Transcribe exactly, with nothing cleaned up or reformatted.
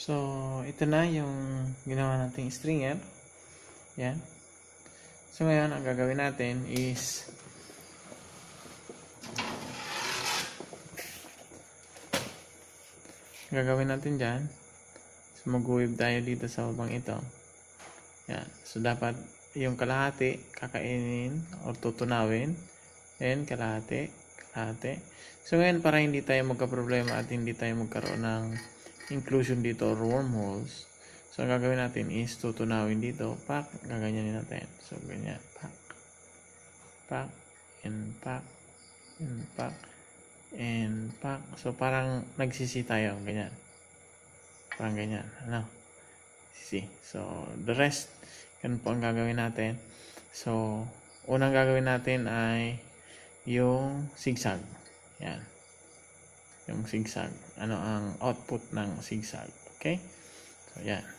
So, ito na yung ginawa nating stringer. Yan. So, ngayon, ang gagawin natin is gagawin natin dyan. So, mag-weave tayo dito sa babang ito. Yan. So, dapat yung kalahati kakainin o tutunawin. And kalahati, kalahati. So, ngayon, para hindi tayo magka-problema at hindi tayo magkaroon ng inclusion dito or wormholes. So, ang gagawin natin is tutunawin dito. Pak, gaganyanin natin. So, ganyan. Pak. Pak. And pak. And pak. And pak. So, parang nagsisi tayo. Ganyan. Parang ganyan. Ano? Sisi. So, the rest, ganun po ang gagawin natin. So, unang gagawin natin ay yung zigzag. Yan. Yung zigzag. Ano ang output ng zigzag. Okay? So, yan.